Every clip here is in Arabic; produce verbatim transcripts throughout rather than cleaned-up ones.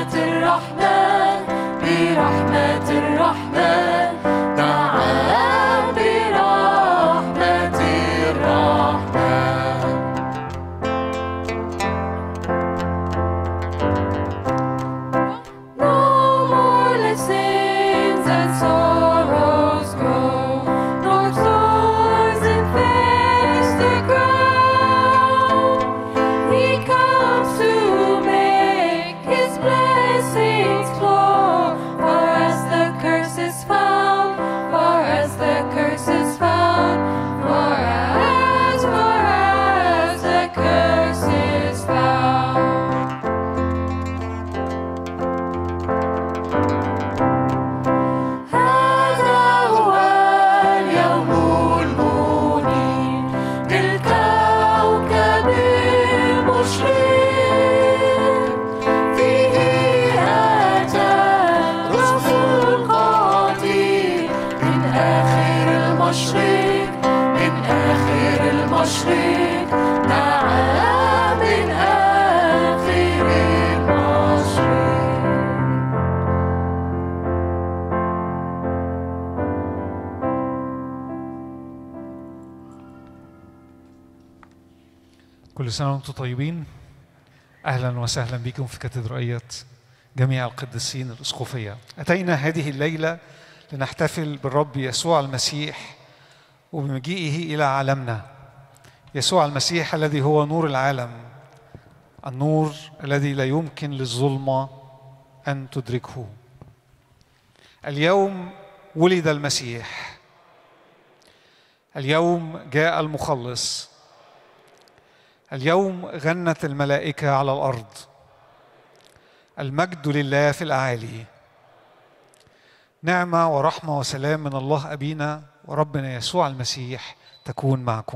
الرحمن برحمة الرحمن نعم برحمة الرحمن. No more let sins and sorrows grow, nor thorns infest the ground. He comes to make His blessings flow, for as the curse is found, for as the curse is found, for as, for as the curse is found. هذا هو اليوم المنير للكوكب المشرق، فيه أتى رسول القدير من آخر المشرق، من آخر المشرق، نعم من آخر المشرق. كل سنة وانتم طيبين. أهلا وسهلا بكم في كاتدرائية جميع القديسين الأسقفية. أتينا هذه الليلة لنحتفل بالرب يسوع المسيح وبمجيئه إلى عالمنا. يسوع المسيح الذي هو نور العالم، النور الذي لا يمكن للظلمة أن تدركه. اليوم ولد المسيح، اليوم جاء المخلص، اليوم غنت الملائكة على الأرض. المجد لله في الأعالي. نعمة ورحمة وسلام من الله أبينا وربنا يسوع المسيح تكون معكم.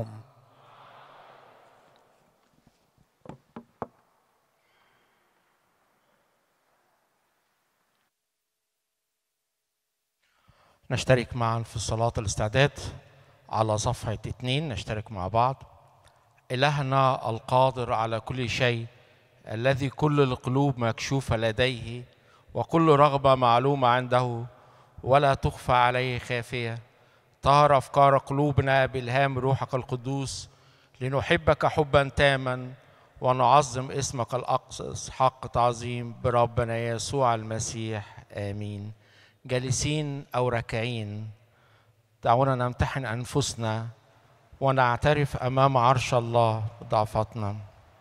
نشترك معا في صلاة الاستعداد على صفحة اتنين. نشترك مع بعض. إلهنا القادر على كل شيء، الذي كل القلوب مكشوفة لديه وكل رغبة معلومة عنده ولا تخفى عليه خافية، طهر أفكار قلوبنا بإلهام روحك القدوس لنحبك حبا تاما ونعظم اسمك الأقدس حق تعظيم بربنا يسوع المسيح. آمين. جالسين أو راكعين، دعونا نمتحن أنفسنا ونعترف أمام عرش الله بضعفاتنا.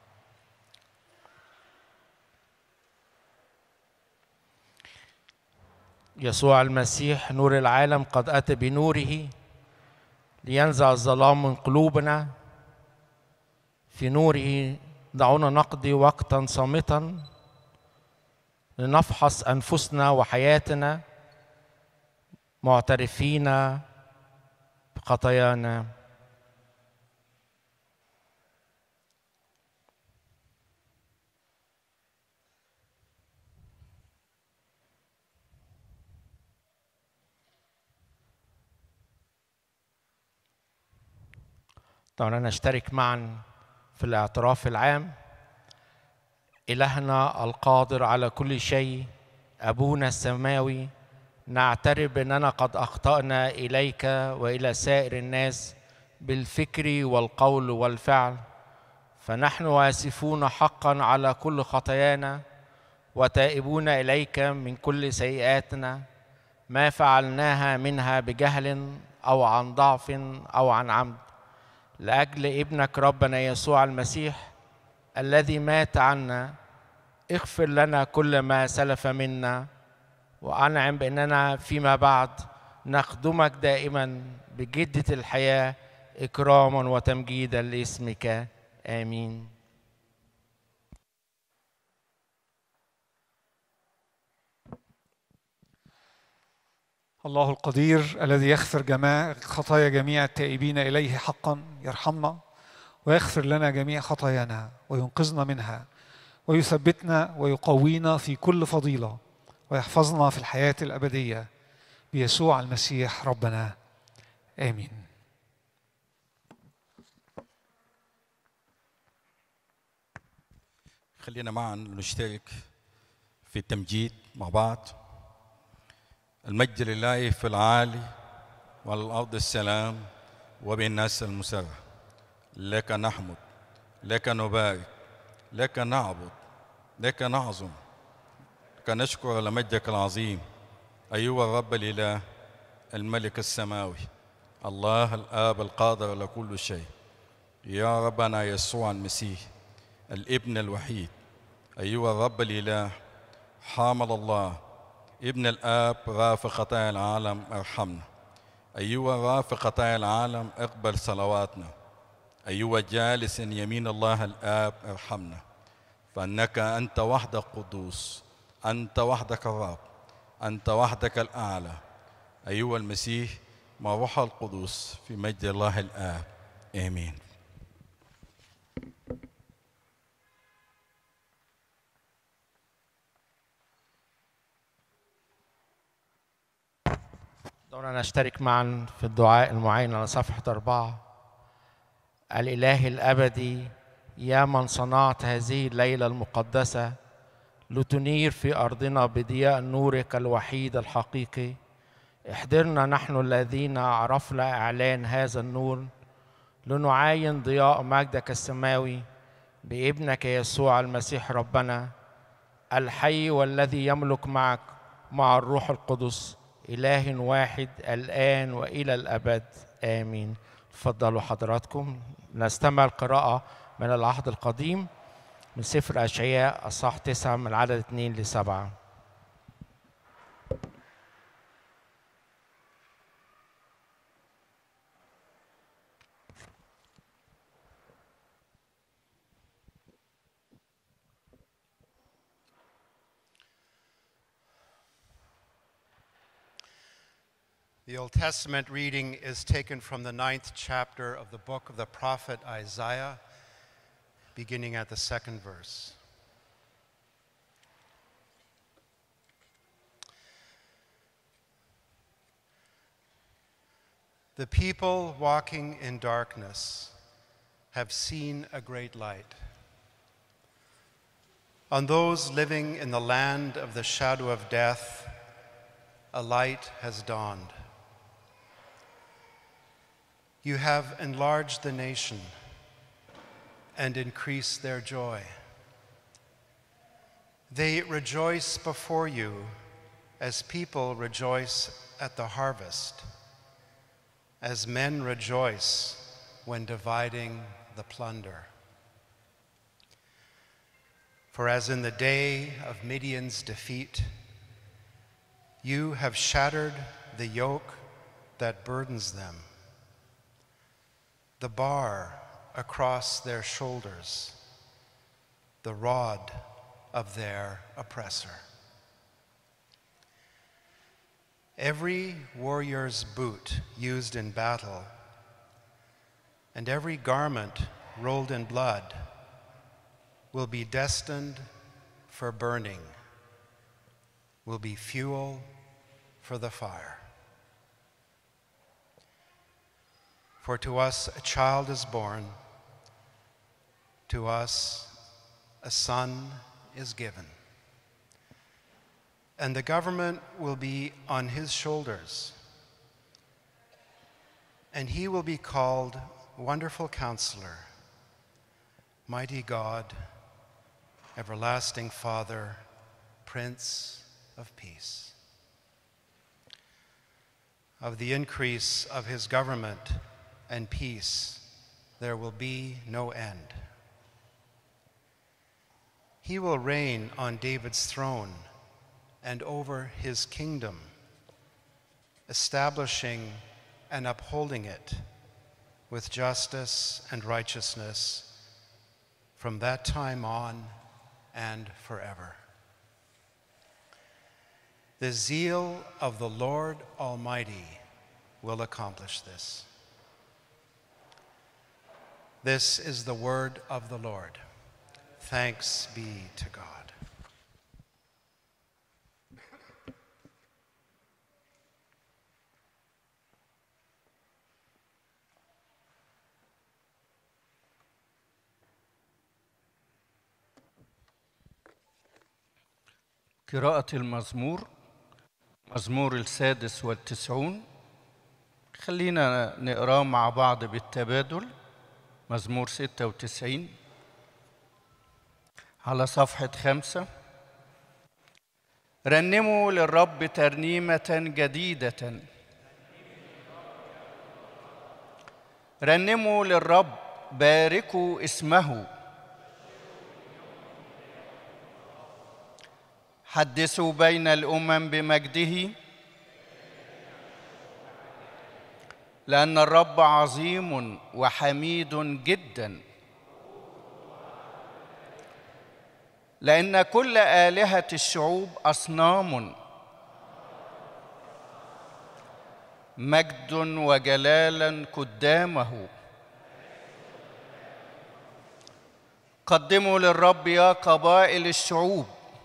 يسوع المسيح نور العالم قد أتى بنوره لينزع الظلام من قلوبنا. في نوره دعونا نقضي وقتا صامتا لنفحص أنفسنا وحياتنا معترفين بخطايانا. دعونا نشترك معا في الاعتراف العام. إلهنا القادر على كل شيء، أبونا السماوي، نعترف بأننا قد أخطأنا إليك وإلى سائر الناس بالفكر والقول والفعل، فنحن آسفون حقا على كل خطايانا وتائبون إليك من كل سيئاتنا، ما فعلناها منها بجهل أو عن ضعف أو عن عمد، لأجل ابنك ربنا يسوع المسيح الذي مات عنا. اغفر لنا كل ما سلف منا، وأنعم بأننا فيما بعد نخدمك دائما بجدة الحياة إكراما وتمجيدا لاسمك. آمين. الله القدير الذي يغفر جميع خطايا جميع التائبين إليه حقا يرحمنا ويغفر لنا جميع خطايانا وينقذنا منها ويثبتنا ويقوينا في كل فضيلة ويحفظنا في الحياة الأبدية بيسوع المسيح ربنا. آمين. خلينا معا نشترك في في التمجيد مع بعض. المجد لله في العالي وعلى الأرض السلام وبالناس المسرة. لك نحمد، لك نبارك، لك نعبد، لك نعظم، لك نشكر على مجدك العظيم أيها الرب الإله الملك السماوي، الله الآب القادر على كل شيء. يا ربنا يسوع المسيح الابن الوحيد أيها الرب الإله حامل الله ابن الآب رافع خطايا العالم ارحمنا. أيها رافع خطايا العالم اقبل صلواتنا. أيها جالس يمين الله الآب ارحمنا، فإنك أنت وحدك قدوس، أنت وحدك الرب، أنت وحدك الأعلى أيها المسيح مع روح القدس في مجد الله الآب. آمين. دعونا نشترك معا في الدعاء المعين على صفحة أربعة. الإله الأبدي، يا من صنعت هذه الليلة المقدسة لتنير في أرضنا بضياء نورك الوحيد الحقيقي، احضرنا نحن الذين عرفنا إعلان هذا النور لنعاين ضياء مجدك السماوي بابنك يسوع المسيح ربنا الحي والذي يملك معك مع الروح القدس إله واحد الآن وإلى الأبد. آمين. تفضلوا حضراتكم نستمع القراءة من العهد القديم من سفر أشعياء أصحاح تسعة من العدد اثنين لسبعة. The Old Testament reading is taken from the ninth chapter of the book of the prophet Isaiah, beginning at the second verse. The people walking in darkness have seen a great light. On those living in the land of the shadow of death, a light has dawned. You have enlarged the nation and increased their joy. They rejoice before you as people rejoice at the harvest, as men rejoice when dividing the plunder. For as in the day of Midian's defeat, you have shattered the yoke that burdens them, the bar across their shoulders, the rod of their oppressor. Every warrior's boot used in battle and every garment rolled in blood will be destined for burning, will be fuel for the fire. For to us a child is born, to us a son is given, and the government will be on his shoulders, and he will be called Wonderful Counselor, Mighty God, Everlasting Father, Prince of Peace. Of the increase of his government and peace there will be no end. He will reign on David's throne and over his kingdom, establishing and upholding it with justice and righteousness from that time on and forever. The zeal of the Lord Almighty will accomplish this. This is the word of the Lord. Thanks be to God. قراءة المزمور، مزمور السادس والتسعون. خلينا نقراه مع بعض بالتبادل. مزمور ستة وتسعين على صفحة خمسة. رنموا للرب ترنيمة جديدة، رنموا للرب، باركوا اسمه، حدثوا بين الأمم بمجده، لأن الرب عظيم وحميد جدا، لأن كل آلهة الشعوب أصنام، مجد وجلالا قدامه. قدموا للرب يا قبائل الشعوب،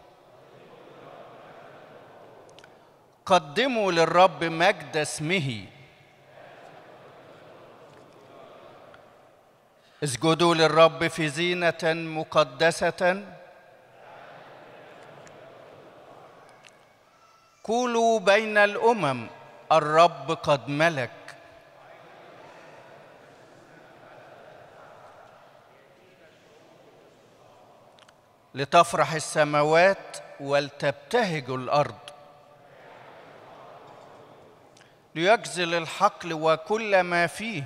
قدموا للرب مجد اسمه. اسجدوا للرب في زينة مقدسة، قولوا بين الأمم الرب قد ملك. لتفرح السماوات ولتبتهج الأرض، ليجزل الحقل وكل ما فيه،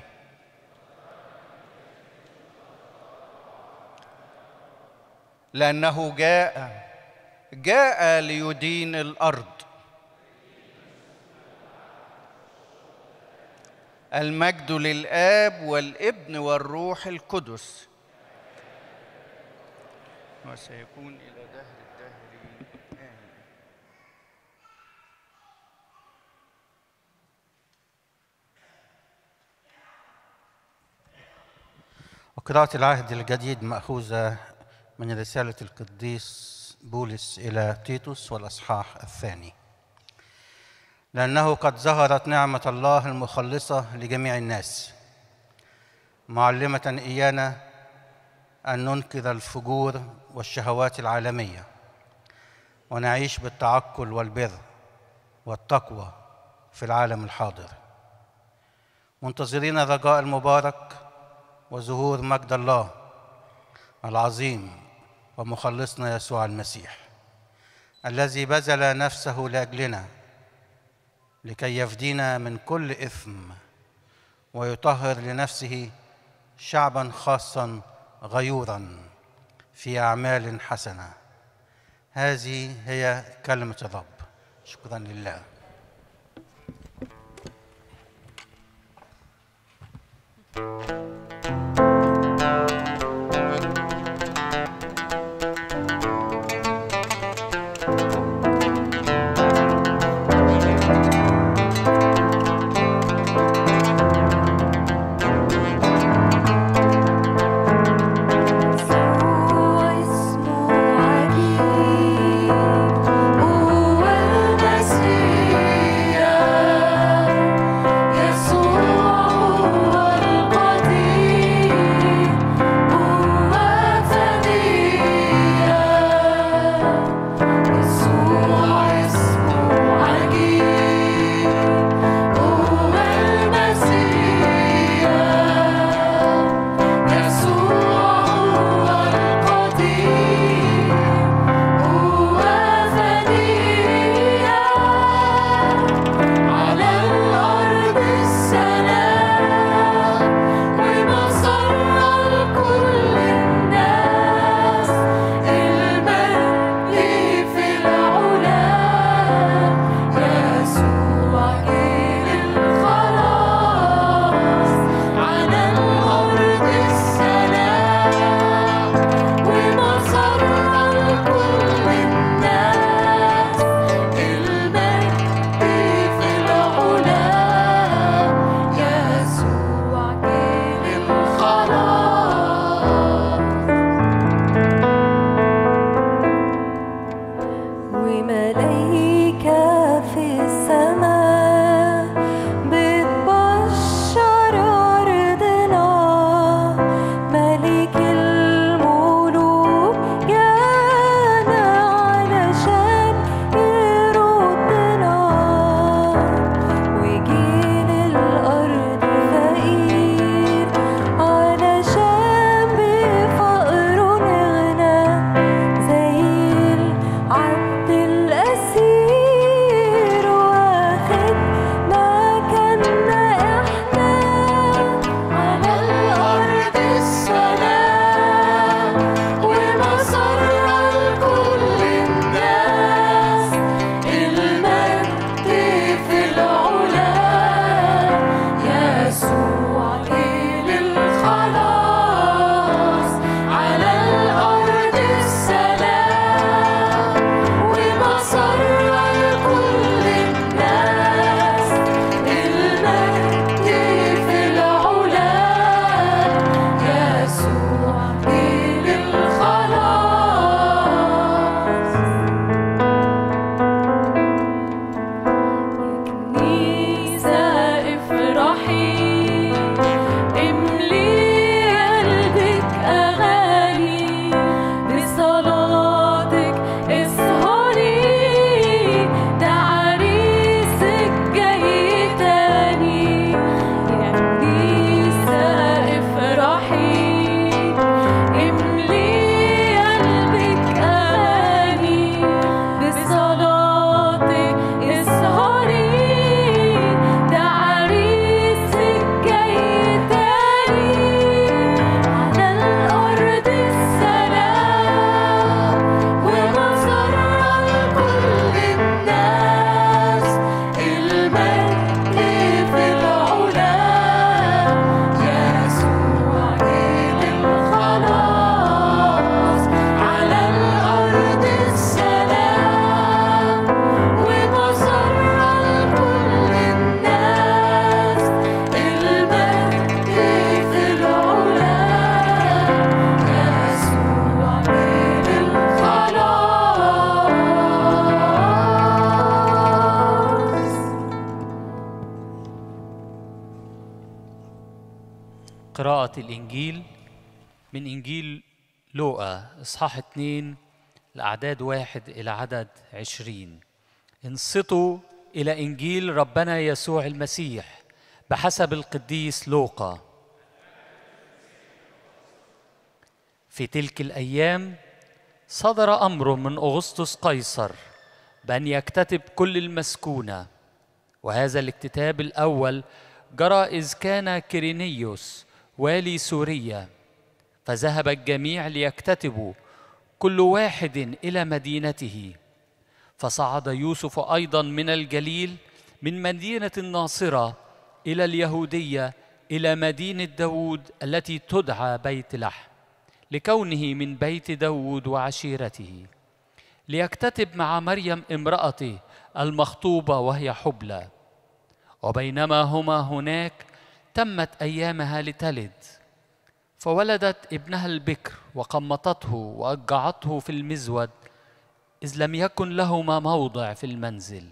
لأنه جاء جاء ليدين الأرض. المجد للآب والابن والروح القدس، وسيكون إلى دهر الدهر آمين. وقراءة العهد الجديد مأخوذة من رسالة القديس بولس إلى تيتوس والأصحاح الثاني. لأنه قد ظهرت نعمة الله المخلصة لجميع الناس، معلمة إيانا أن ننقذ الفجور والشهوات العالمية، ونعيش بالتعقل والبر والتقوى في العالم الحاضر، منتظرين الرجاء المبارك وظهور مجد الله العظيم ومخلصنا يسوع المسيح، الذي بذل نفسه لأجلنا لكي يفدينا من كل إثم ويطهر لنفسه شعباً خاصاً غيوراً في أعمال حسنة. هذه هي كلمة الرب. شكراً لله. هو المسيح قراءة الإنجيل من إنجيل لوقا إصحاح اتنين الأعداد واحد إلى عدد عشرين. انصتوا إلى إنجيل ربنا يسوع المسيح بحسب القديس لوقا. في تلك الأيام صدر أمر من أغسطس قيصر بأن يكتتب كل المسكونة، وهذا الاكتتاب الأول جرى إذ كان كيرينيوس والي سوريا، فذهب الجميع ليكتتبوا كل واحد إلى مدينته. فصعد يوسف أيضا من الجليل من مدينة الناصرة إلى اليهودية إلى مدينة داود التي تدعى بيت لحم، لكونه من بيت داود وعشيرته، ليكتتب مع مريم امرأته المخطوبة وهي حبلى. وبينما هما هناك تمت أيامها لتلد، فولدت ابنها البكر وقمطته وأضجعته في المزود، إذ لم يكن لهما موضع في المنزل.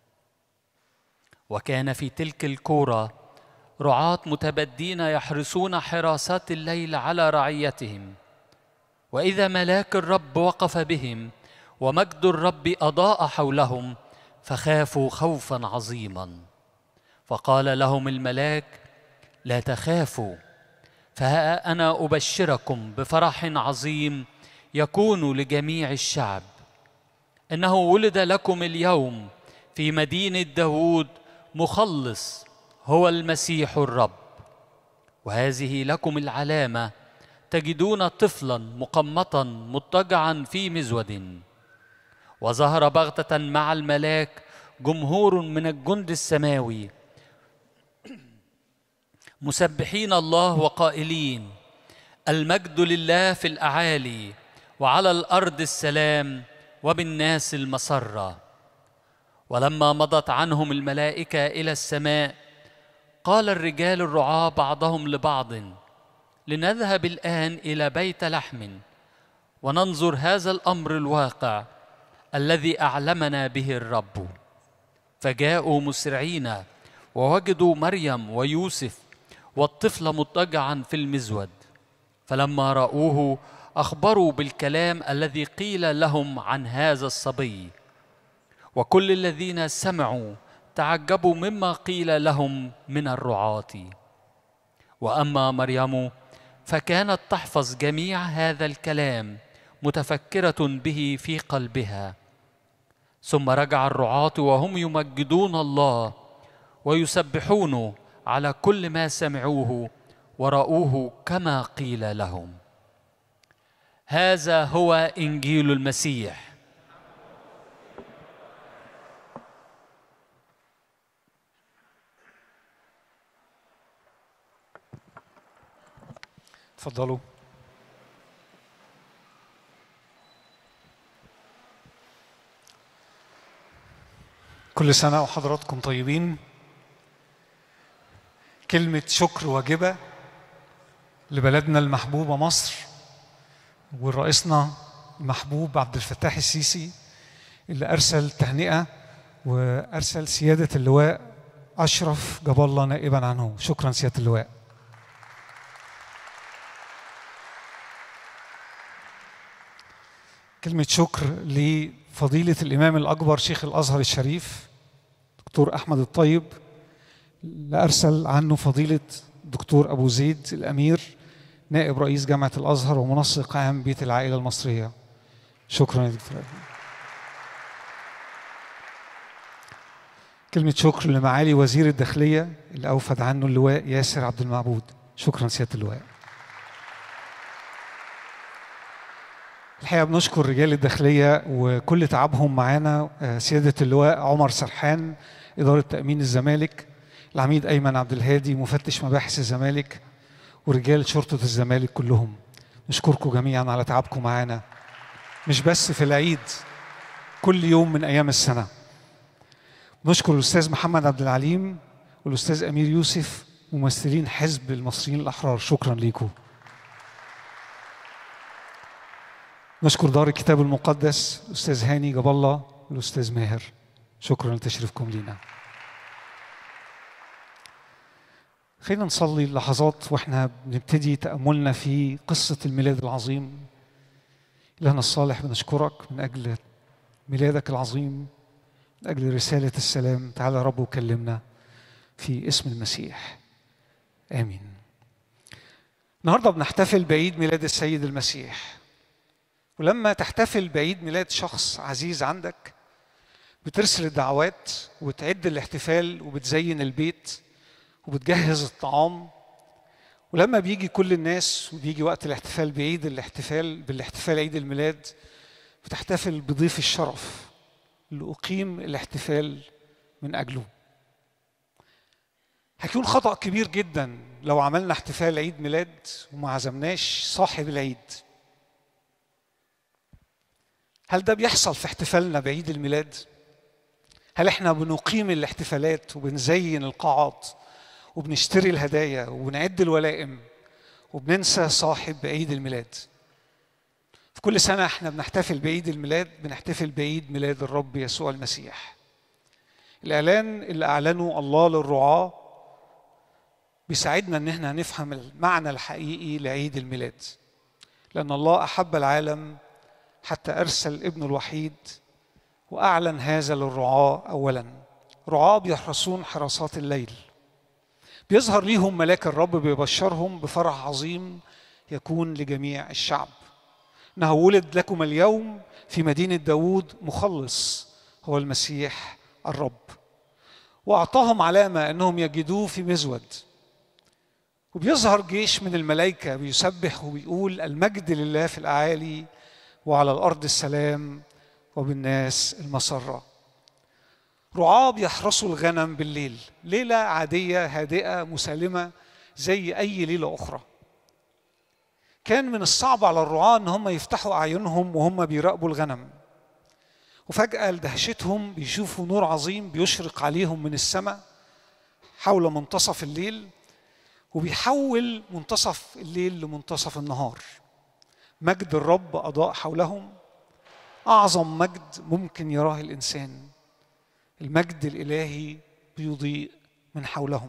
وكان في تلك الكورة رعاة متبدين يحرسون حراسات الليل على رعيتهم، وإذا ملاك الرب وقف بهم ومجد الرب أضاء حولهم، فخافوا خوفا عظيما. فقال لهم الملاك: لا تخافوا، فها أنا أبشركم بفرح عظيم يكون لجميع الشعب، إنه ولد لكم اليوم في مدينة داود مخلص، هو المسيح الرب. وهذه لكم العلامة: تجدون طفلا مقمطا مضطجعا في مزود. وظهر بغتة مع الملاك جمهور من الجند السماوي مسبحين الله وقائلين: المجد لله في الأعالي، وعلى الأرض السلام، وبالناس المسرة. ولما مضت عنهم الملائكة إلى السماء، قال الرجال الرعاة بعضهم لبعض: لنذهب الآن إلى بيت لحم وننظر هذا الأمر الواقع الذي أعلمنا به الرب. فجاءوا مسرعين ووجدوا مريم ويوسف والطفل مضطجعا في المزود، فلما رأوه أخبروا بالكلام الذي قيل لهم عن هذا الصبي. وكل الذين سمعوا تعجبوا مما قيل لهم من الرعاة. وأما مريم فكانت تحفظ جميع هذا الكلام متفكرة به في قلبها. ثم رجع الرعاة وهم يمجدون الله ويسبحونه على كل ما سمعوه ورأوه كما قيل لهم. هذا هو إنجيل المسيح. تفضلوا. كل سنة وحضراتكم طيبين. كلمة شكر واجبة لبلدنا المحبوبة مصر ورئيسنا المحبوب عبد الفتاح السيسي، اللي أرسل تهنئة وأرسل سيادة اللواء أشرف جاب الله نائبا عنه. شكرا سيادة اللواء. كلمة شكر لفضيلة الإمام الأكبر شيخ الأزهر الشريف دكتور أحمد الطيب، اللي أرسل عنه فضيلة دكتور أبو زيد الأمير نائب رئيس جامعة الأزهر ومنسق عام بيت العائلة المصرية. شكرا يا دكتور أبو. كلمة شكر لمعالي وزير الداخلية اللي أوفد عنه اللواء ياسر عبد المعبود. شكرا سيادة اللواء. الحقيقة بنشكر رجال الداخلية وكل تعبهم معانا، سيادة اللواء عمر سرحان إدارة تأمين الزمالك، العميد أيمن عبد الهادي مفتش مباحث الزمالك، ورجال شرطة الزمالك كلهم. نشكركم جميعا على تعبكم معانا، مش بس في العيد، كل يوم من أيام السنة. نشكر الأستاذ محمد عبد العليم والأستاذ أمير يوسف ممثلين حزب المصريين الأحرار. شكرا ليكم. نشكر دار الكتاب المقدس الأستاذ هاني جاب الله والأستاذ ماهر. شكرا لتشريفكم لينا. خلينا نصلي لحظات واحنا بنبتدي تأملنا في قصة الميلاد العظيم. إلهنا الصالح بنشكرك من أجل ميلادك العظيم، من أجل رسالة السلام. تعالى يا رب وكلمنا في اسم المسيح، آمين. النهاردة بنحتفل بعيد ميلاد السيد المسيح، ولما تحتفل بعيد ميلاد شخص عزيز عندك بترسل الدعوات وتعد الاحتفال وبتزين البيت وبتجهز الطعام، ولما بيجي كل الناس وبيجي وقت الاحتفال بعيد الاحتفال بالاحتفال عيد الميلاد بتحتفل بضيف الشرف اللي أقيم الاحتفال من أجله. هيكون خطأ كبير جدا لو عملنا احتفال عيد ميلاد وما عزمناش صاحب العيد. هل ده بيحصل في احتفالنا بعيد الميلاد؟ هل احنا بنقيم الاحتفالات وبنزين القاعات وبنشتري الهدايا وبنعد الولائم وبننسى صاحب عيد الميلاد؟ في كل سنة احنا بنحتفل بعيد الميلاد، بنحتفل بعيد ميلاد الرب يسوع المسيح. الإعلان اللي أعلنه الله للرعاة بيساعدنا ان احنا نفهم المعنى الحقيقي لعيد الميلاد، لأن الله أحب العالم حتى أرسل ابنه الوحيد وأعلن هذا للرعاة. أولا رعاة بيحرسون حراسات الليل، بيظهر ليهم ملاك الرب بيبشرهم بفرح عظيم يكون لجميع الشعب. إنه ولد لكم اليوم في مدينة داود مخلص هو المسيح الرب، وأعطاهم علامة أنهم يجدوه في مزود. وبيظهر جيش من الملائكة بيسبح وبيقول المجد لله في الأعالي وعلى الأرض السلام وبالناس المسرة. رعاة بيحرسوا الغنم بالليل، ليلة عادية هادئة مسالمة زي أي ليلة أخرى. كان من الصعب على الرعاة أن هم يفتحوا أعينهم وهم بيراقبوا الغنم، وفجأة لدهشتهم بيشوفوا نور عظيم بيشرق عليهم من السماء حول منتصف الليل، وبيحول منتصف الليل لمنتصف النهار. مجد الرب أضاء حولهم، أعظم مجد ممكن يراه الإنسان. المجد الإلهي بيضيء من حولهم.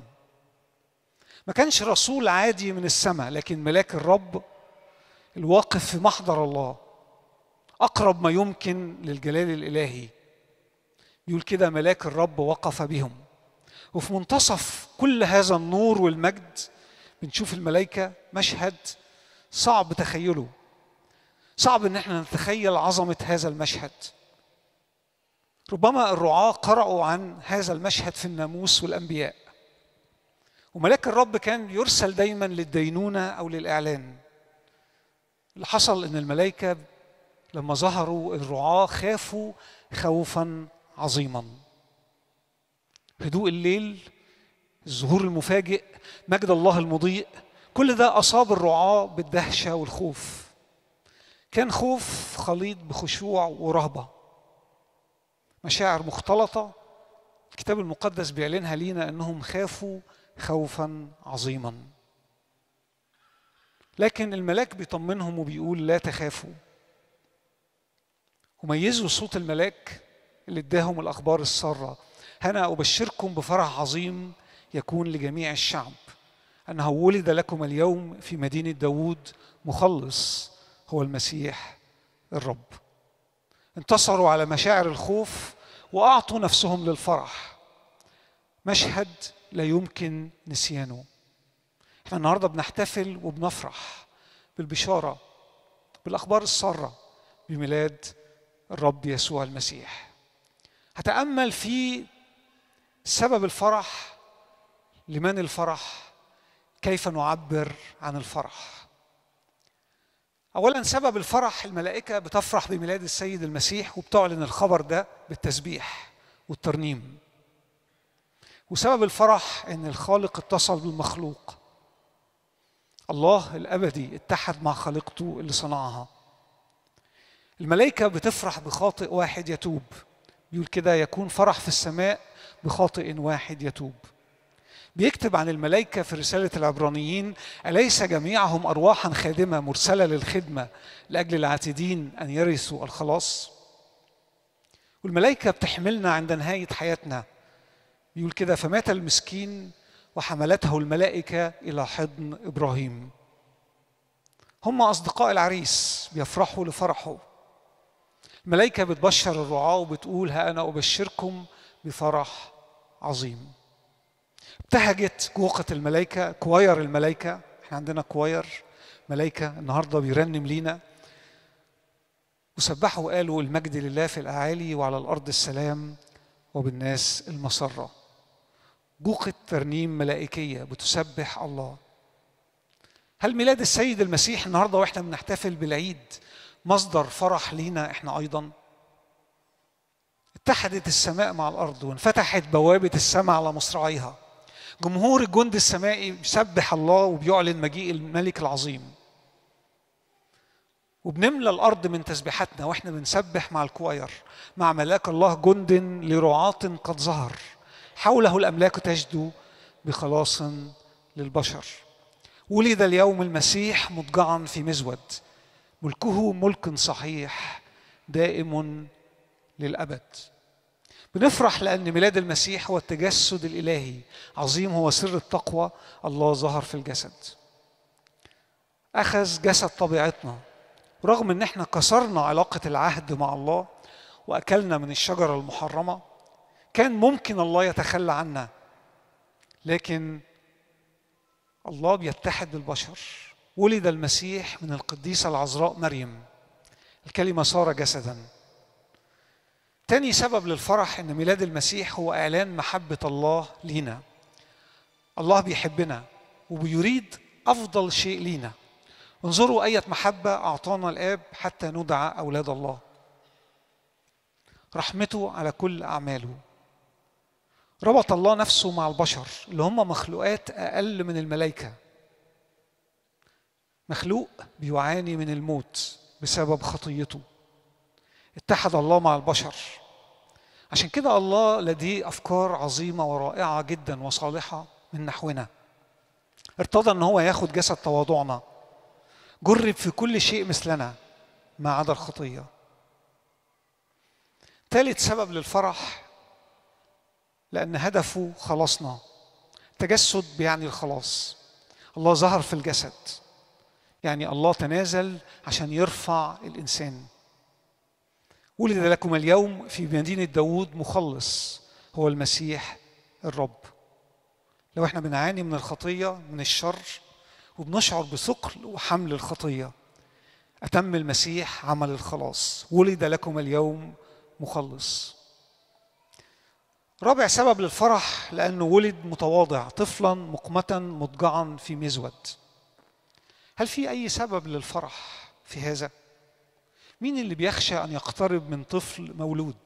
ما كانش رسول عادي من السماء، لكن ملاك الرب الواقف في محضر الله أقرب ما يمكن للجلال الإلهي. بيقول كده ملاك الرب وقف بهم، وفي منتصف كل هذا النور والمجد بنشوف الملائكة. مشهد صعب تخيله، صعب ان احنا نتخيل عظمة هذا المشهد. ربما الرعاة قرأوا عن هذا المشهد في الناموس والأنبياء، وملاك الرب كان يرسل دايما للدينونة أو للإعلان. اللي حصل ان الملائكة لما ظهروا الرعاة خافوا خوفا عظيما. هدوء الليل، الظهور المفاجئ، مجد الله المضيء، كل ده أصاب الرعاة بالدهشة والخوف. كان خوف خليط بخشوع ورهبة، مشاعر مختلطة. الكتاب المقدس بيعلنها لينا أنهم خافوا خوفا عظيما، لكن الملاك بيطمنهم وبيقول لا تخافوا. وميزوا صوت الملاك اللي اداهم الأخبار السارة: أنا أبشركم بفرح عظيم يكون لجميع الشعب، أنه ولد لكم اليوم في مدينة داود مخلص هو المسيح الرب. انتصروا على مشاعر الخوف وأعطوا نفسهم للفرح. مشهد لا يمكن نسيانه. احنا النهاردة بنحتفل وبنفرح بالبشارة، بالأخبار السارة بميلاد الرب يسوع المسيح. هتأمل في سبب الفرح، لمن الفرح، كيف نعبر عن الفرح. أولاً سبب الفرح، الملائكة بتفرح بميلاد السيد المسيح وبتعلن الخبر ده بالتسبيح والترنيم. وسبب الفرح إن الخالق اتصل بالمخلوق. الله الأبدي اتحد مع خالقته اللي صنعها. الملائكة بتفرح بخاطئ واحد يتوب. بيقول كده يكون فرح في السماء بخاطئ واحد يتوب. بيكتب عن الملائكة في رسالة العبرانيين: أليس جميعهم أرواحا خادمة مرسلة للخدمة لأجل العاتدين أن يرثوا الخلاص؟ والملائكة بتحملنا عند نهاية حياتنا. بيقول كده فمات المسكين وحملته الملائكة إلى حضن إبراهيم. هم أصدقاء العريس بيفرحوا لفرحه. الملائكة بتبشر الرعاة وبتقول ها أنا أبشركم بفرح عظيم. ابتهجت جوقة الملائكة، كوير الملائكة، احنا عندنا كوير ملائكة النهاردة بيرنم لينا، وسبحوا وقالوا المجد لله في الأعالي وعلى الأرض السلام وبالناس المسرة. جوقة ترنيم ملائكية بتسبح الله. هل ميلاد السيد المسيح النهاردة واحنا بنحتفل بالعيد مصدر فرح لينا احنا أيضا؟ اتحدت السماء مع الأرض وانفتحت بوابة السماء على مصراعيها. جمهور الجند السمائي بيسبح الله وبيعلن مجيء الملك العظيم. وبنملى الأرض من تسبيحاتنا واحنا بنسبح مع الكوير، مع ملاك الله جند لرعاة قد ظهر، حوله الأملاك تجدو بخلاص للبشر. ولد اليوم المسيح مضجعا في مزود، ملكه ملك صحيح دائم للأبد. بنفرح لأن ميلاد المسيح هو التجسد الإلهي، عظيم هو سر التقوى، الله ظهر في الجسد، أخذ جسد طبيعتنا. رغم أن احنا كسرنا علاقة العهد مع الله وأكلنا من الشجرة المحرمة، كان ممكن الله يتخلى عنا، لكن الله بيتحد بالبشر. ولد المسيح من القديسة العذراء مريم، الكلمة صار جسداً. تاني سبب للفرح إن ميلاد المسيح هو إعلان محبة الله لينا. الله بيحبنا وبيريد أفضل شيء لينا. انظروا أية محبة أعطانا الآب حتى ندعى أولاد الله. رحمته على كل أعماله. ربط الله نفسه مع البشر اللي هم مخلوقات أقل من الملائكة. مخلوق بيعاني من الموت بسبب خطيته. اتحد الله مع البشر. عشان كده الله لديه أفكار عظيمة ورائعة جدا وصالحة من نحونا. ارتضى أن هو ياخد جسد تواضعنا، جرب في كل شيء مثلنا ما عدا الخطية. ثالث سبب للفرح لأن هدفه خلاصنا. تجسد بيعني الخلاص. الله ظهر في الجسد، يعني الله تنازل عشان يرفع الإنسان. ولد لكم اليوم في مدينة داود مخلص، هو المسيح الرب. لو احنا بنعاني من الخطية من الشر وبنشعر بثقل وحمل الخطية، أتم المسيح عمل الخلاص. ولد لكم اليوم مخلص. رابع سبب للفرح لأنه ولد متواضع، طفلا مقمتا مضجعا في مزود. هل في أي سبب للفرح في هذا؟ مين اللي بيخشى أن يقترب من طفل مولود؟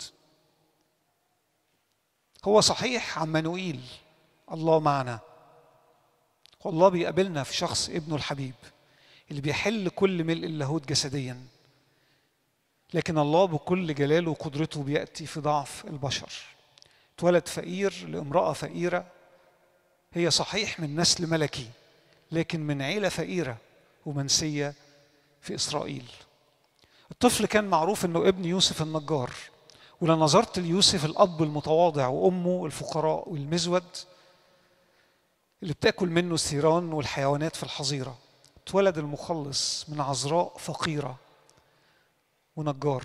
هو صحيح عمانوئيل، الله معنا، والله بيقابلنا في شخص ابنه الحبيب اللي بيحل كل ملء اللاهوت جسديا، لكن الله بكل جلاله وقدرته بيأتي في ضعف البشر. اتولد فقير لامرأة فقيرة، هي صحيح من نسل ملكي لكن من عيلة فقيرة ومنسية في إسرائيل. الطفل كان معروف أنه ابن يوسف النجار، ولما نظرت ليوسف الأب المتواضع وأمه الفقراء والمزود اللي بتأكل منه الثيران والحيوانات في الحظيرة، اتولد المخلص من عذراء فقيرة ونجار.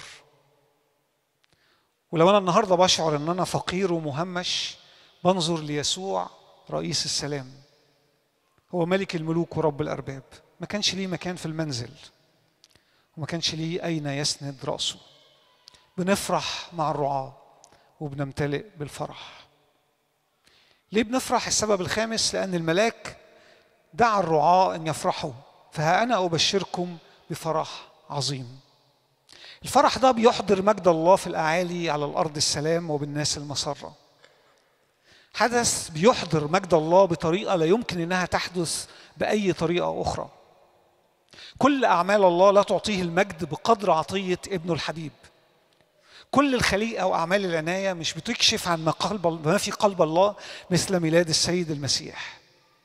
ولو أنا النهاردة بشعر أن أنا فقير ومهمش، بنظر ليسوع رئيس السلام، هو ملك الملوك ورب الأرباب. ما كانش ليه مكان في المنزل وما كانش ليه أين يسند رأسه. بنفرح مع الرعاة وبنمتلئ بالفرح. ليه بنفرح؟ السبب الخامس لأن الملاك دعا الرعاة أن يفرحوا، فها أنا أبشركم بفرح عظيم. الفرح ده بيحضر مجد الله في الأعالي على الأرض السلام وبالناس المسرة. حدث بيحضر مجد الله بطريقة لا يمكن أنها تحدث بأي طريقة أخرى. كل أعمال الله لا تعطيه المجد بقدر عطية ابنه الحبيب. كل الخليقة وأعمال العناية مش بتكشف عن ما, قلب ما في قلب الله مثل ميلاد السيد المسيح.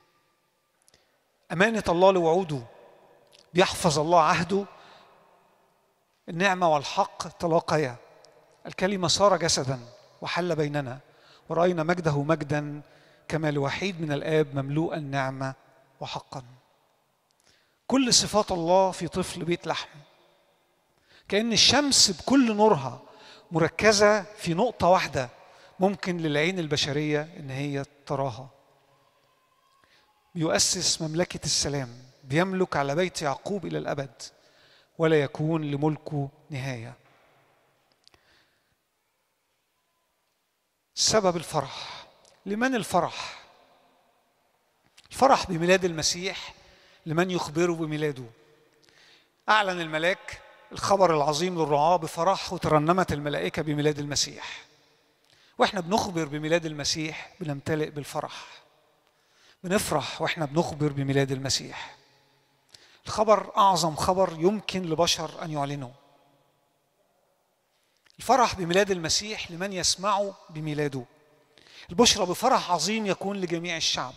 أمانة الله لوعوده، بيحفظ الله عهده. النعمة والحق تلاقيا، الكلمة صار جسدا وحل بيننا ورأينا مجده مجدا كما لوحيد من الآب مملوءا نعمة وحقا. كل صفات الله في طفل بيت لحم، كأن الشمس بكل نورها مركزة في نقطة واحدة ممكن للعين البشرية إن هي تراها. بيؤسس مملكة السلام، بيملك على بيت يعقوب إلى الأبد ولا يكون لملكه نهاية. سبب الفرح. لمن الفرح؟ الفرح بميلاد المسيح لمن يخبره بميلاده. أعلن الملاك الخبر العظيم للرعاة بفرح، وترنمت الملائكة بميلاد المسيح. وإحنا بنخبر بميلاد المسيح بنمتلئ بالفرح، بنفرح وإحنا بنخبر بميلاد المسيح. الخبر أعظم خبر يمكن لبشر أن يعلنه. الفرح بميلاد المسيح لمن يسمعه بميلاده. البشرى بفرح عظيم يكون لجميع الشعب.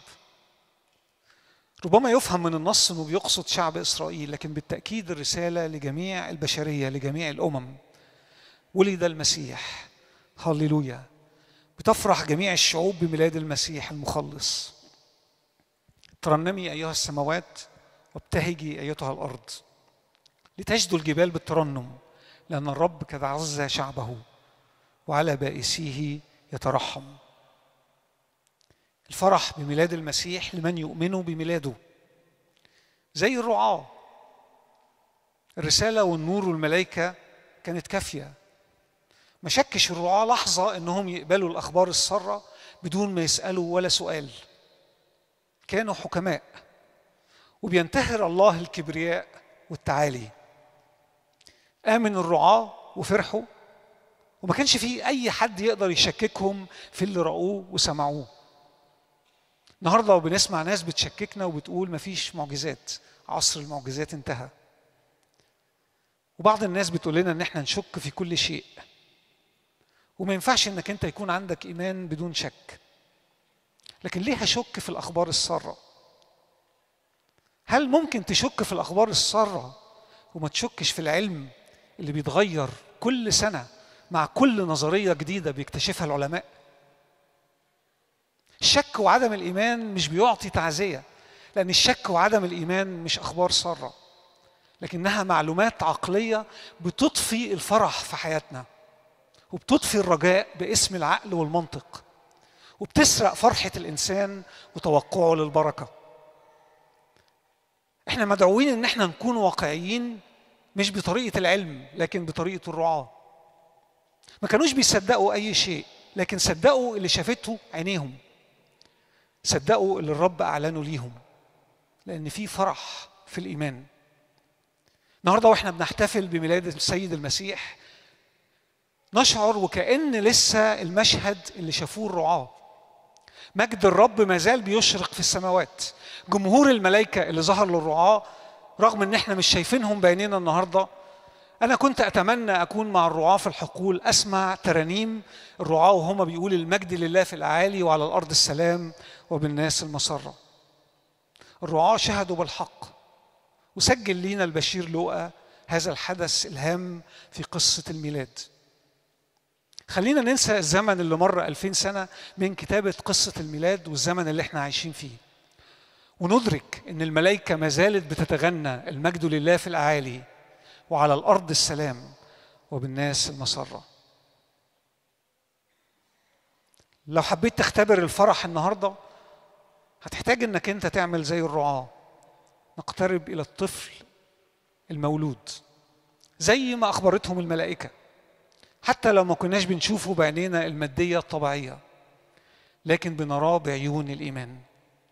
ربما يفهم من النص أنه بيقصد شعب إسرائيل، لكن بالتأكيد الرسالة لجميع البشرية، لجميع الأمم. ولد المسيح، هاليلويا. بتفرح جميع الشعوب بميلاد المسيح المخلص. ترنمي أيها السماوات وابتهجي أيتها الأرض، لتجدوا الجبال بالترنم، لأن الرب قد عز شعبه وعلى بائسيه يترحم. الفرح بميلاد المسيح لمن يؤمنوا بميلاده. زي الرعاة، الرسالة والنور والملائكة كانت كافية. ما شكش الرعاة لحظة أنهم يقبلوا الأخبار السارة بدون ما يسألوا ولا سؤال. كانوا حكماء، وبينتهر الله الكبرياء والتعالي. آمن الرعاة وفرحوا، وما كانش فيه أي حد يقدر يشككهم في اللي رأوه وسمعوه. النهارده بنسمع ناس بتشككنا وبتقول مفيش معجزات، عصر المعجزات انتهى. وبعض الناس بتقول لنا ان احنا نشك في كل شيء، وما ينفعش انك انت يكون عندك ايمان بدون شك. لكن ليه هشك في الاخبار الساره؟ هل ممكن تشك في الاخبار الساره وما تشكش في العلم اللي بيتغير كل سنه مع كل نظريه جديده بيكتشفها العلماء؟ الشك وعدم الإيمان مش بيعطي تعزية، لأن الشك وعدم الإيمان مش أخبار سارة، لكنها معلومات عقلية بتطفي الفرح في حياتنا، وبتطفي الرجاء باسم العقل والمنطق، وبتسرق فرحة الإنسان وتوقعه للبركة. إحنا مدعوين إن إحنا نكون واقعيين، مش بطريقة العلم لكن بطريقة الرعاة. ما كانوش بيصدقوا أي شيء، لكن صدقوا اللي شافته عينيهم، صدقوا اللي الرب أعلنوا ليهم، لأن في فرح في الإيمان. النهارده واحنا بنحتفل بميلاد السيد المسيح نشعر وكأن لسه المشهد اللي شافوه الرعاة. مجد الرب ما زال بيشرق في السماوات. جمهور الملائكة اللي ظهر للرعاة رغم ان احنا مش شايفينهم بعينينا النهارده، أنا كنت أتمنى أكون مع الرعاة في الحقول، أسمع ترانيم الرعاة وهم بيقول المجد لله في الأعالي وعلى الأرض السلام وبالناس المسرة. الرعاة شهدوا بالحق، وسجل لينا البشير لوقا هذا الحدث الهام في قصة الميلاد. خلينا ننسى الزمن اللي مر ألفين سنة من كتابة قصة الميلاد والزمن اللي احنا عايشين فيه، وندرك إن الملائكة ما زالت بتتغنى المجد لله في الأعالي وعلى الأرض السلام وبالناس المسرة. لو حبيت تختبر الفرح النهاردة هتحتاج إنك أنت تعمل زي الرعاة، نقترب إلى الطفل المولود زي ما أخبرتهم الملائكة، حتى لو ما كناش بنشوفه بعينينا المادية الطبيعية، لكن بنراه بعيون الإيمان.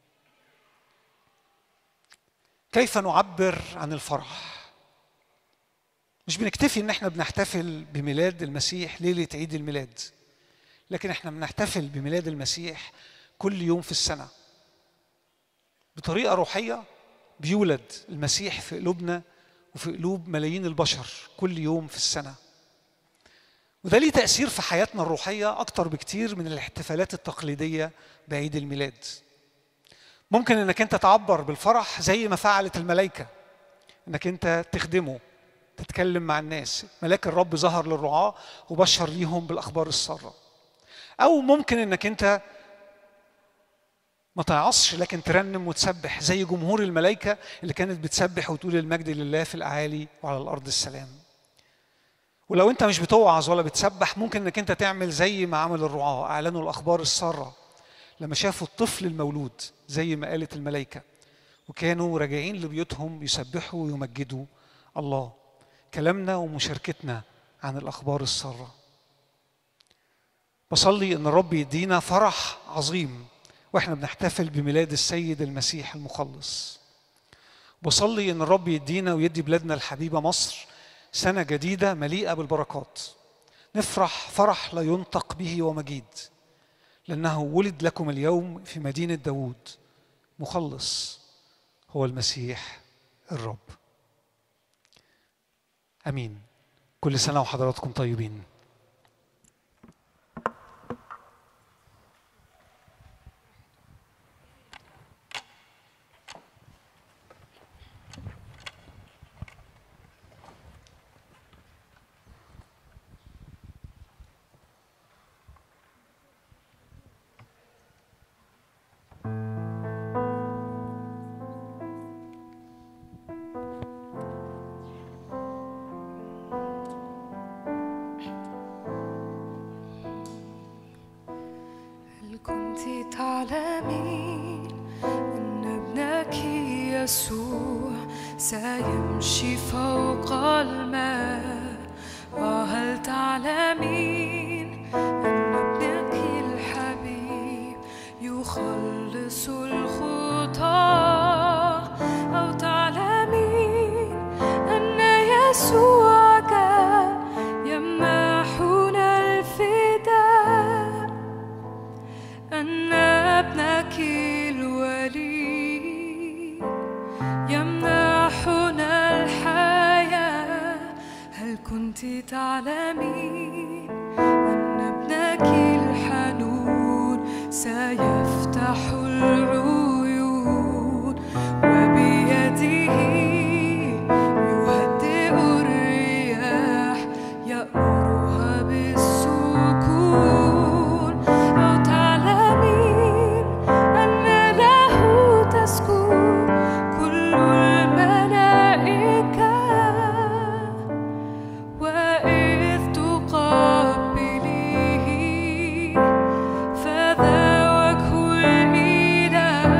كيف نعبر عن الفرح؟ مش بنكتفي إن احنا بنحتفل بميلاد المسيح ليلة عيد الميلاد، لكن احنا بنحتفل بميلاد المسيح كل يوم في السنة. بطريقة روحية بيولد المسيح في قلوبنا وفي قلوب ملايين البشر كل يوم في السنة، وده ليه تأثير في حياتنا الروحية أكتر بكتير من الاحتفالات التقليدية بعيد الميلاد. ممكن إنك أنت تعبر بالفرح زي ما فعلت الملائكة، إنك أنت تخدمه، تتكلم مع الناس. ملاك الرب ظهر للرعاة وبشر ليهم بالأخبار السارة. أو ممكن إنك أنت ما تعصش لكن ترنم وتسبح زي جمهور الملائكة اللي كانت بتسبح وتقول المجد لله في الأعالي وعلى الأرض السلام. ولو أنت مش بتوعظ ولا بتسبح ممكن أنك أنت تعمل زي ما عمل الرعاة، أعلنوا الأخبار السارة لما شافوا الطفل المولود زي ما قالت الملائكة، وكانوا راجعين لبيوتهم يسبحوا ويمجدوا الله. كلامنا ومشاركتنا عن الأخبار السارة. بصلي إن الرب يدينا فرح عظيم وإحنا بنحتفل بميلاد السيد المسيح المخلص. بصلي إن الرب يدينا ويدي بلادنا الحبيبة مصر سنة جديدة مليئة بالبركات، نفرح فرح لا ينطق به ومجيد، لأنه ولد لكم اليوم في مدينة داود مخلص هو المسيح الرب. أمين. كل سنة وحضراتكم طيبين. سيمشي فوق الماء. وهل تعلمين أن ابنك الحبيب يخلص الخطاة؟ أو تعلمين أن يسوع جاء يمنحنا الفداء؟ أن ابنك الولي يمنحنا الحياة. هل كنت تعلمين أن ابنك الحنون سيفتح العيون وبيده يهدئ الرياح يأمرها بالسكون؟ أو تعلمين أن له تسكن كل الملائكة؟ وإذ تقبليه فذا وجه الإله.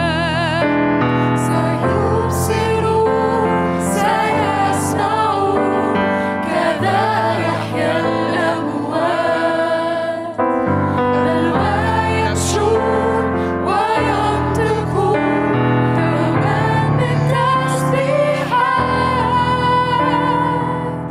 سيبصرون سيسمعون كذا يحيى الأموات، بل ويمشون وينطقون دوما بالتسبيحات.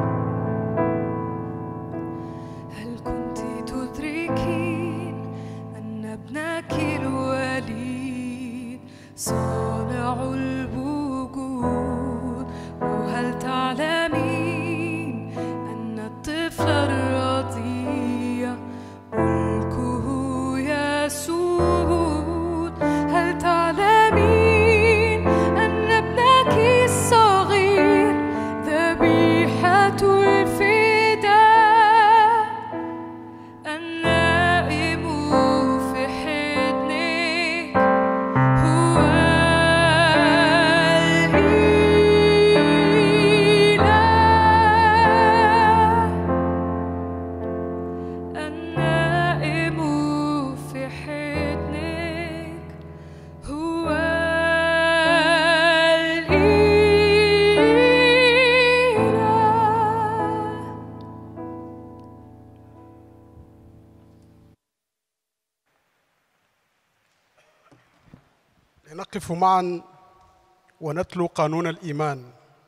هل كنت تدركين أن ابنك الوليد صانع الوجود؟ وهل تعلمين أن الطفل الرضيع ملكه يسود؟ هل تعلمين أن ابنك الصغير ذبيحة الفداء؟ النائم في حضنك هو الإله. النائم في حضنك هو الإله. نقف معا ونتلو قانون الإيمان.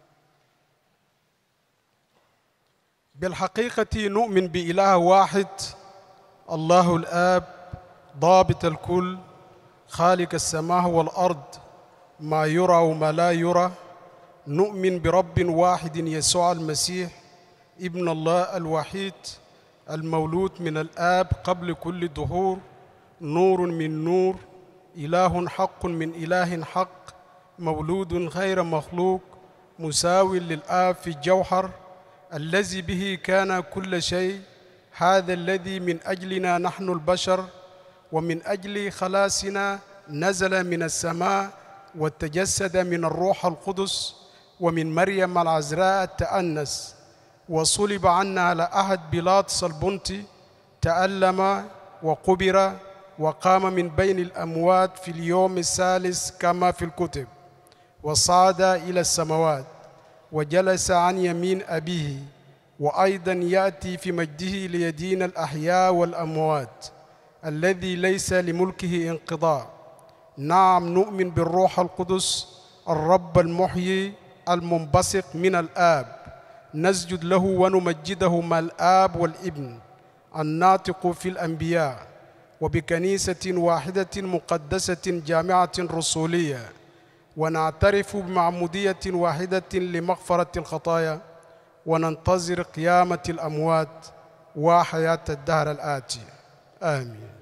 بالحقيقة نؤمن بإله واحد، الله الآب ضابط الكل، خالق السماء والأرض، ما يرى وما لا يرى. نؤمن برب واحد يسوع المسيح ابن الله الوحيد المولود من الآب قبل كل الدهور، نور من نور، إله حق من إله حق، مولود غير مخلوق، مساو للآب في الجوهر، الذي به كان كل شيء، هذا الذي من أجلنا نحن البشر ومن أجل خلاصنا نزل من السماء وتجسد من الروح القدس ومن مريم العذراء تأنس وصلب عنا على عهد بيلاطس البنطي، تألم وقبر وقام من بين الأموات في اليوم الثالث كما في الكتب، وصعد إلى السماوات وجلس عن يمين أبيه، وأيضا يأتي في مجده ليدين الأحياء والأموات، الذي ليس لملكه انقضاء. نعم، نؤمن بالروح القدس الرب المحيي المنبثق من الآب، نسجد له ونمجده مع الآب والابن الناطق في الأنبياء، وبكنيسة واحدة مقدسة جامعة رسولية، ونعترف بمعمودية واحدة لمغفرة الخطايا، وننتظر قيامة الأموات وحياة الدهر الآتي. آمين.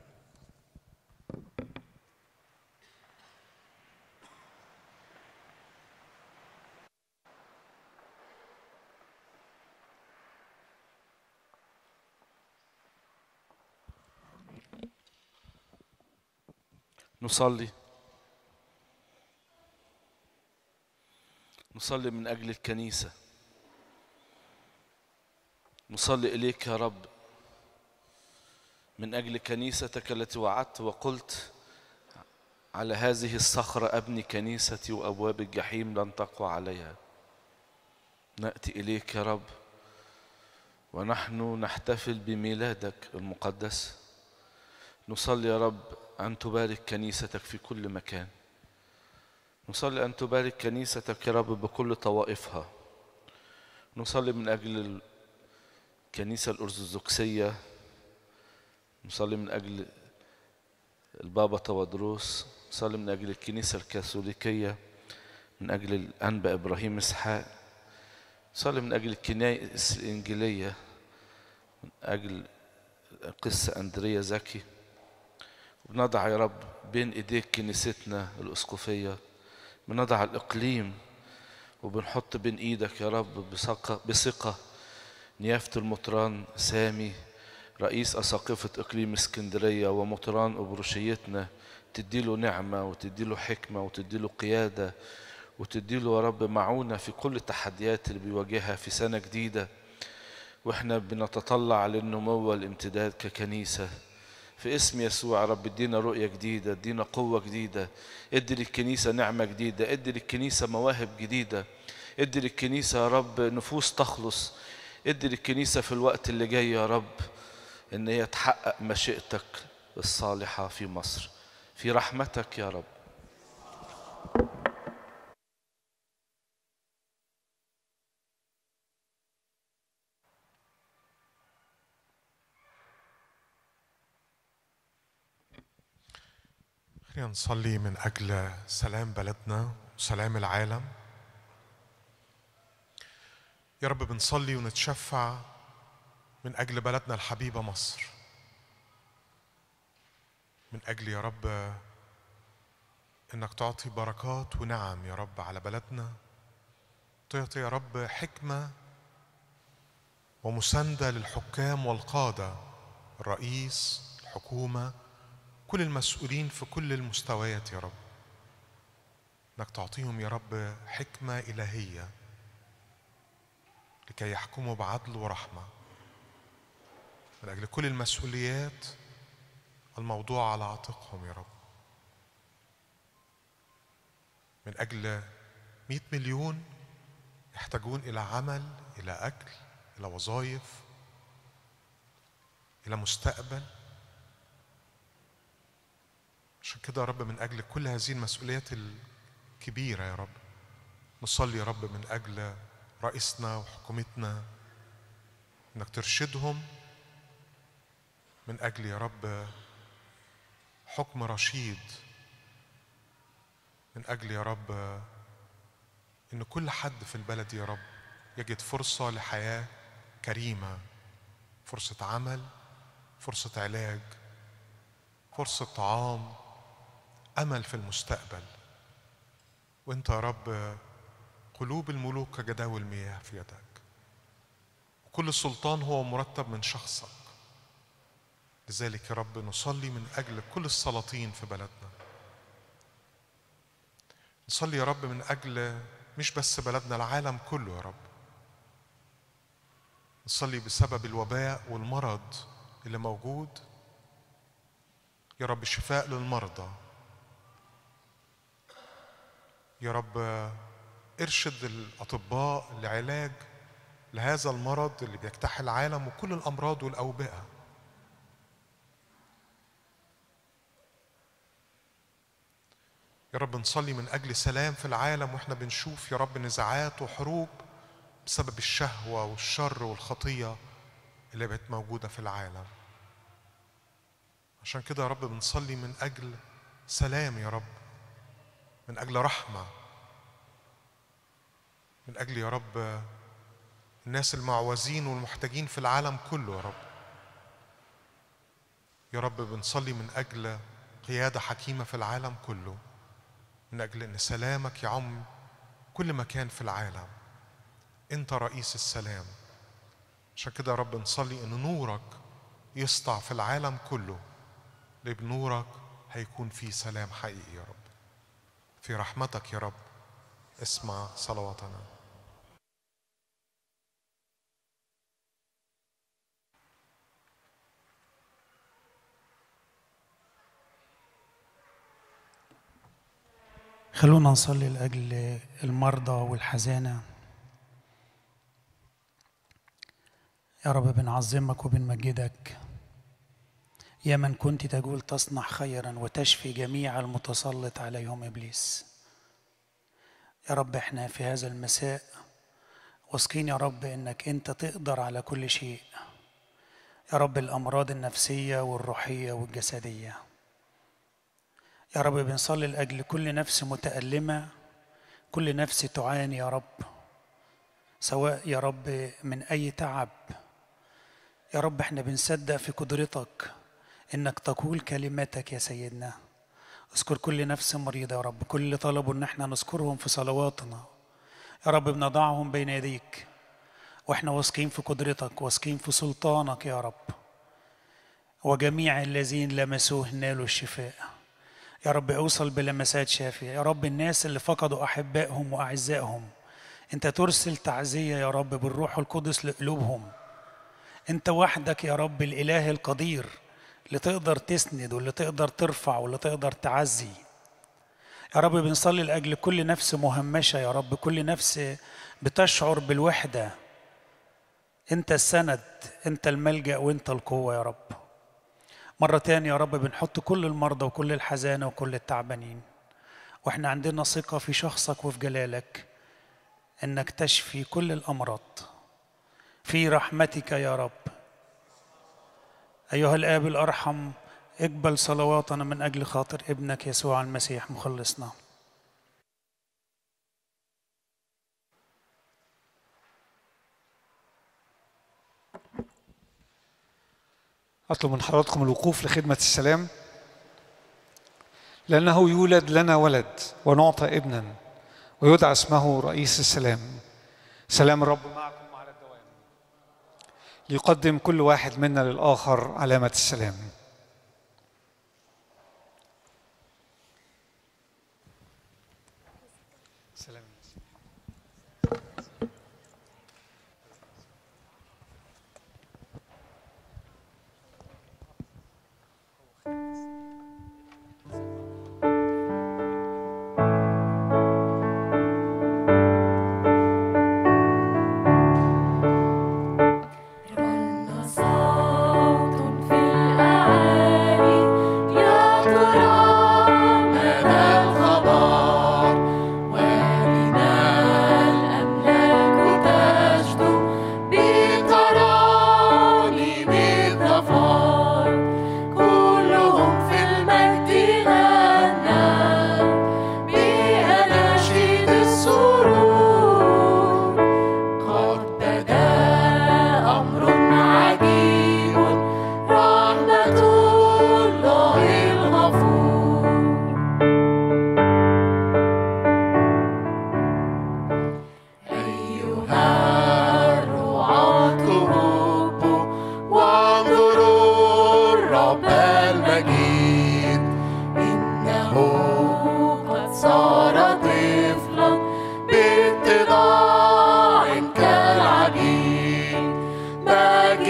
نصلي نصلي من أجل الكنيسة، نصلي إليك يا رب من أجل كنيستك التي وعدت وقلت على هذه الصخرة أبني كنيستي وأبواب الجحيم لن تقوى عليها. نأتي إليك يا رب ونحن نحتفل بميلادك المقدس، نصلي يا رب أن تبارك كنيستك في كل مكان، نصلي أن تبارك كنيستك يا رب بكل طوائفها، نصلي من أجل الكنيسة الأرثوذكسية، نصلي من أجل البابا تودروس، نصلي من أجل الكنيسة الكاثوليكية، من أجل الأنبا إبراهيم إسحاق، نصلي من أجل الكنائس الإنجيلية، من أجل القس أندريا زكي، بنضع يا رب بين إيديك كنيستنا الأسقفية، بنضع الإقليم وبنحط بين إيدك يا رب بثقة بثقة نيافة المطران سامي رئيس أساقفة إقليم اسكندرية ومطران أبروشيتنا، تديله نعمة وتديله حكمة وتديله قيادة وتديله يا رب معونة في كل التحديات اللي بيواجهها في سنة جديدة، وإحنا بنتطلع للنمو والامتداد ككنيسة. في اسم يسوع يا رب ادينا رؤية جديدة، ادينا قوة جديدة، ادي للكنيسة نعمة جديدة، ادي للكنيسة مواهب جديدة، ادي للكنيسة يا رب نفوس تخلص، ادي للكنيسة في الوقت اللي جاي يا رب ان هي تحقق مشيئتك الصالحة في مصر في رحمتك يا رب. خلينا نصلي من أجل سلام بلدنا وسلام العالم. يا رب بنصلي ونتشفع من أجل بلدنا الحبيبة مصر، من أجل يا رب إنك تعطي بركات ونعم يا رب على بلدنا، تعطي يا رب حكمة ومساندة للحكام والقادة، الرئيس، الحكومة، كل المسؤولين في كل المستويات يا رب، إنك تعطيهم يا رب حكمة إلهية لكي يحكموا بعدل ورحمة، من أجل كل المسؤوليات الموضوع على عاتقهم يا رب، من أجل مئة مليون يحتاجون إلى عمل، إلى أكل، إلى وظائف، إلى مستقبل. عشان كده يا رب من أجل كل هذه المسؤوليات الكبيرة يا رب نصلي يا رب من أجل رئيسنا وحكومتنا إنك ترشدهم، من أجل يا رب حكم رشيد، من أجل يا رب إن كل حد في البلد يا رب يجد فرصة لحياة كريمة، فرصة عمل، فرصة علاج، فرصة طعام، أمل في المستقبل. وإنت يا رب قلوب الملوك كجداول المياه في يدك، وكل سلطان هو مرتب من شخصك. لذلك يا رب نصلي من أجل كل السلاطين في بلدنا. نصلي يا رب من أجل مش بس بلدنا، العالم كله يا رب. نصلي بسبب الوباء والمرض اللي موجود يا رب شفاء للمرضى. يا رب ارشد الأطباء لعلاج لهذا المرض اللي بيجتاح العالم وكل الأمراض والأوبئة. يا رب نصلي من أجل سلام في العالم، وإحنا بنشوف يا رب نزاعات وحروب بسبب الشهوة والشر والخطية اللي بقت موجودة في العالم. عشان كده يا رب بنصلي من أجل سلام يا رب، من أجل رحمة، من أجل يا رب الناس المعوزين والمحتاجين في العالم كله يا رب. يا رب بنصلي من أجل قيادة حكيمة في العالم كله، من أجل أن سلامك يعم كل مكان في العالم. أنت رئيس السلام. عشان كده يا رب نصلي أن نورك يسطع في العالم كله، لأن بنورك هيكون فيه سلام حقيقي يا رب. في رحمتك يا رب اسمع صلواتنا. خلونا نصلي لأجل المرضى والحزانة. يا رب بنعظمك وبنمجدك يا من كنت تقول تصنع خيرا وتشفي جميع المتسلط عليهم إبليس. يا رب احنا في هذا المساء واثقين يا رب انك انت تقدر على كل شيء. يا رب الأمراض النفسية والروحية والجسدية. يا رب بنصلي لأجل كل نفس متألمة، كل نفس تعاني يا رب، سواء يا رب من أي تعب. يا رب احنا بنصدق في قدرتك انك تقول كلماتك يا سيدنا. اذكر كل نفس مريضة يا رب، كل اللي طلبوا ان احنا نذكرهم في صلواتنا يا رب بنضعهم بين يديك، واحنا واثقين في قدرتك، واثقين في سلطانك يا رب. وجميع الذين لمسوه نالوا الشفاء. يا رب اوصل بلمسات شافية. يا رب الناس اللي فقدوا أحبائهم وأعزائهم أنت ترسل تعزية يا رب بالروح القدس لقلوبهم. أنت وحدك يا رب الإله القدير اللي تقدر تسند واللي تقدر ترفع واللي تقدر تعزي. يا رب بنصلي لأجل كل نفس مهمشة يا رب، كل نفس بتشعر بالوحدة. أنت السند، أنت الملجأ وأنت القوة يا رب. مرة تانية يا رب بنحط كل المرضى وكل الحزانة وكل التعبانين، وإحنا عندنا ثقة في شخصك وفي جلالك إنك تشفي كل الأمراض في رحمتك يا رب. أيها الآب الأرحم اقبل صلواتنا من أجل خاطر ابنك يسوع المسيح مخلصنا. أطلب من حضراتكم الوقوف لخدمة السلام. لأنه يولد لنا ولد ونعطى ابنا ويدعى اسمه رئيس السلام. سلام الرب معكم على الدوام. ليقدم كل واحد منا للآخر علامة السلام. سلام. رن صوت في الأعالي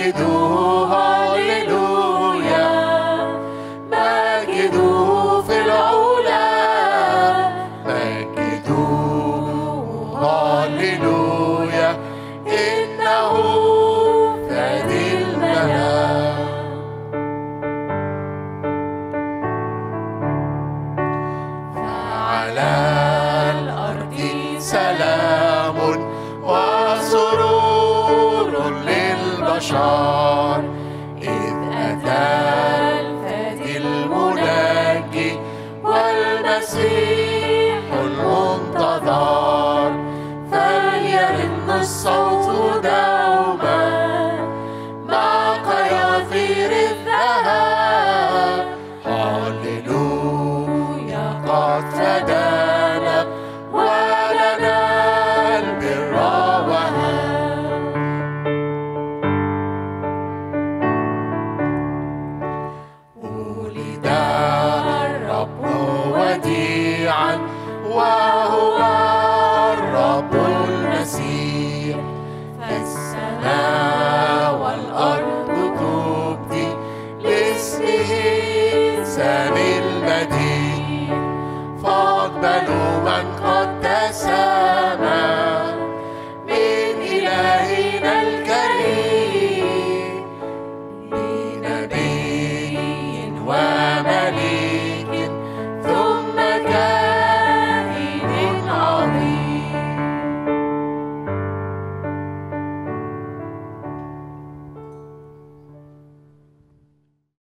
مجدوه هاليلويا مجدوه في العلا مجدوه هاليلويا إنه فادي المنام فعلى الأرض سلام وسرور للبشر إذ أتى الفادي المنجي والمسيح المنتظر فليرن الصوت دوما مع قياثير الذهب هاليلويا قد فدانا ولنا البر وهب ولد الرب وديعا